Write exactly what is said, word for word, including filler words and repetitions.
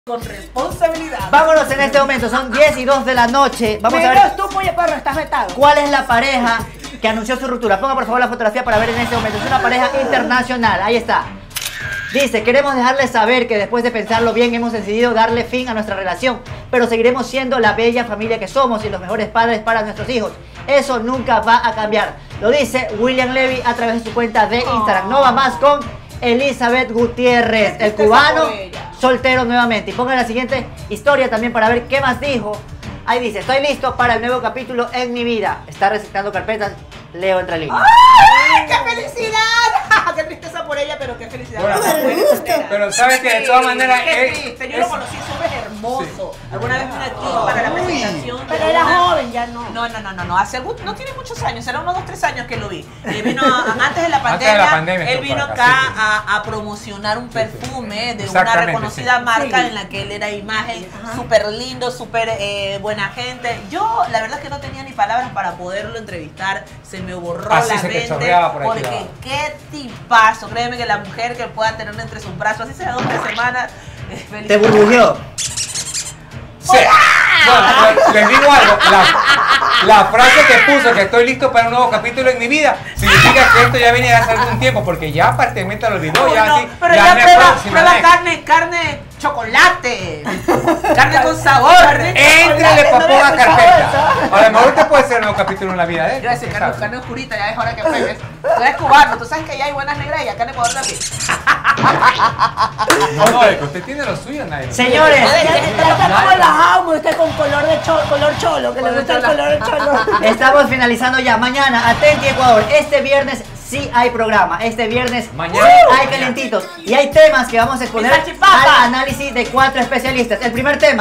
Con responsabilidad. Vámonos en este momento, son diez y dos de la noche. Vamos Pero a ver tú, pollo perro, estás vetado. cuál es la pareja que anunció su ruptura. Ponga por favor la fotografía para ver en este momento. Es una pareja internacional, ahí está. Dice, queremos dejarles saber que después de pensarlo bien hemos decidido darle fin a nuestra relación, pero seguiremos siendo la bella familia que somos y los mejores padres para nuestros hijos. Eso nunca va a cambiar. Lo dice William Levy a través de su cuenta de Instagram. No va más con Elizabeth Gutiérrez, el cubano soltero nuevamente. Y pongan la siguiente historia también para ver qué más dijo. Ahí dice, estoy listo para el nuevo capítulo en mi vida. Está reciclando carpetas, leo entre líneas. ¡Ay, qué felicidad! ¡Qué tristeza por ella, pero qué felicidad! Bueno, por pero, soltera. pero sabes que de todas maneras qué es, triste. Yo es, lo conocí, súper hermoso. Sí. Alguna vez vine aquí para la presentación. Pero de era una- joven, ya no. No, no, no, no, no. Hace algún- no tiene muchos años, era unos dos, tres años que lo vi. Eh, vino a- antes de la Antes pandemia, de la pandemia él estuvo vino por acá, acá, sí, sí. A, a promocionar un perfume de una Exactamente, reconocida sí. marca Sí. en la que él era imagen, súper lindo, súper eh, buena gente. Yo, la verdad es que no tenía ni palabras para poderlo entrevistar. Se me borró Así la se te mente. chorreaba por aquí Porque abajo. qué tipazo. Créeme que la mujer que pueda tener entre sus brazos, así sea dos o tres semanas, es feliz. Te burbujeó. Sí. Bueno, les digo algo, la, la frase que puso que estoy listo para un nuevo capítulo en mi vida significa que esto ya venía hace algún tiempo porque ya prácticamente lo olvidó, No, ya no, así, pero ya ya me prueba, próxima prueba vez. carne, carne chocolate, carne con sabor. Éntrale pa' ponga carpeta. A lo mejor te puede ser un nuevo capítulo en la vida de él. Yo voy a decir, carne, carne oscurita, ya es hora que pegues. Tú eres cubano, tú sabes que ya hay buenas negras y acá en Ecuador también. No, no, es que usted tiene lo suyo, nadie. Señores, Ya está como relajado, me gusta con color de cholo, color cholo, que le gusta el color de cholo. estamos finalizando ya. Mañana, Atenti Ecuador. Este viernes sí hay programa. Este viernes Mañana. sí hay calentitos. Y hay temas que vamos a exponer Y salchipapa. al análisis de cuatro especialistas. El primer tema.